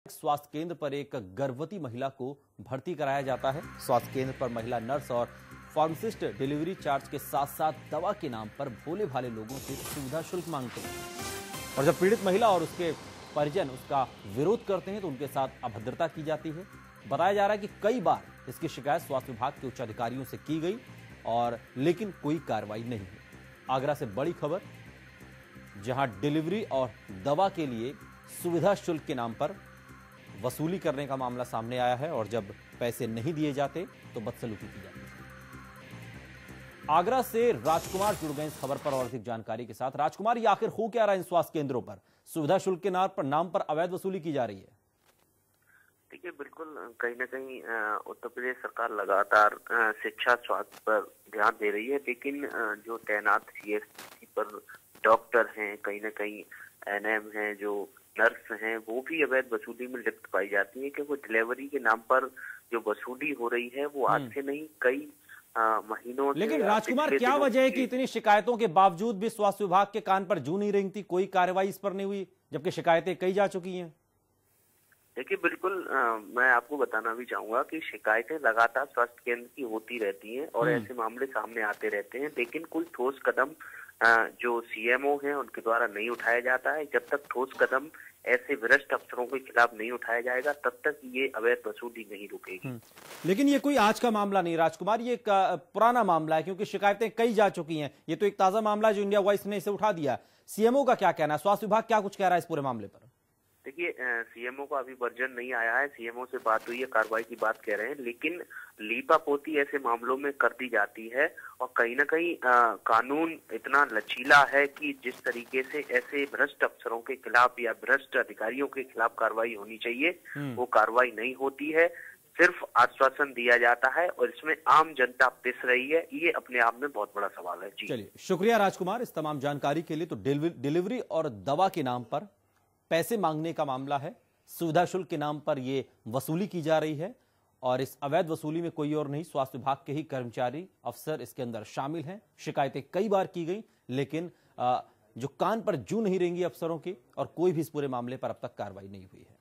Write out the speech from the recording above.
स्वास्थ्य केंद्र पर एक गर्भवती महिला को भर्ती कराया जाता है। स्वास्थ्य केंद्र पर महिला नर्स और फार्मासिस्ट डिलीवरी चार्ज के साथ साथ दवा के नाम पर भोले भाले लोगों से सुविधा शुल्क मांगते हैं और जब पीड़ित महिला और उसके परिजन उसका विरोध करते हैं तो उनके साथ अभद्रता की जाती है। बताया जा रहा है कि कई बार इसकी शिकायत स्वास्थ्य विभाग के उच्च अधिकारियों से की गई और लेकिन कोई कार्रवाई नहीं हुई। आगरा से बड़ी खबर, जहां डिलीवरी और दवा के लिए सुविधा शुल्क के नाम पर वसूली करने का मामला सामने आया है और जब पैसे नहीं दिए जाते तो बदसलूकी की जाती है। आगरा से राजकुमार जुड़ गए इस खबर पर और अधिक जानकारी के साथ। राजकुमार, ये आखिर हो क्या रहा है इन स्वास्थ्य केंद्रों पर? सुविधा शुल्क के नाम पर अवैध वसूली की जा रही है। देखिए, बिल्कुल कहीं ना कहीं उत्तर प्रदेश सरकार लगातार शिक्षा स्वास्थ्य पर ध्यान दे रही है, लेकिन जो तैनात सीएससी पर डॉक्टर हैं, कहीं ना कहीं एनएम हैं, जो नर्स हैं, वो भी अवैध वसूली में लिप्त पाई जाती है। क्योंकि डिलीवरी के नाम पर जो वसूली हो रही है वो आज से नहीं कई महीनों से। लेकिन राजकुमार, क्या वजह है कि इतनी शिकायतों के बावजूद भी स्वास्थ्य विभाग के कान पर जू नहीं रेंगती, कोई कार्रवाई इस पर नहीं हुई, जबकि शिकायतें कई जा चुकी हैं? देखिए, बिल्कुल मैं आपको बताना भी चाहूंगा कि शिकायतें लगातार स्वास्थ्य केंद्र की होती रहती हैं और ऐसे मामले सामने आते रहते हैं, लेकिन कोई ठोस कदम जो सीएमओ हैं उनके द्वारा नहीं उठाया जाता है। जब तक ठोस कदम ऐसे भ्रष्ट अफसरों के खिलाफ नहीं उठाया जाएगा तब तक ये अवैध वसूली नहीं रुकेगी। लेकिन ये कोई आज का मामला नहीं राजकुमार, ये एक पुराना मामला है, क्योंकि शिकायतें कई जा चुकी हैं। ये तो एक ताजा मामला है जो इंडिया वॉइस ने इसे उठा दिया। सीएमओ का क्या कहना है? स्वास्थ्य विभाग क्या कुछ कह रहा है इस पूरे मामले पर? देखिए, सीएमओ का अभी वर्जन नहीं आया है। सीएमओ से बात हुई है, कार्रवाई की बात कह रहे हैं, लेकिन लीपापोती ऐसे मामलों में कर दी जाती है और कहीं ना कहीं कानून इतना लचीला है कि जिस तरीके से ऐसे भ्रष्ट अफसरों के खिलाफ या भ्रष्ट अधिकारियों के खिलाफ कार्रवाई होनी चाहिए वो कार्रवाई नहीं होती है। सिर्फ आश्वासन दिया जाता है और इसमें आम जनता पिस रही है। ये अपने आप में बहुत बड़ा सवाल है। जी चलिए, शुक्रिया राजकुमार इस तमाम जानकारी के लिए। तो डिलीवरी और दवा के नाम पर पैसे मांगने का मामला है, सुविधा शुल्क के नाम पर यह वसूली की जा रही है और इस अवैध वसूली में कोई और नहीं, स्वास्थ्य विभाग के ही कर्मचारी अफसर इसके अंदर शामिल हैं। शिकायतें कई बार की गई, लेकिन जो कान पर जू नहीं रेंगी अफसरों की और कोई भी इस पूरे मामले पर अब तक कार्रवाई नहीं हुई है।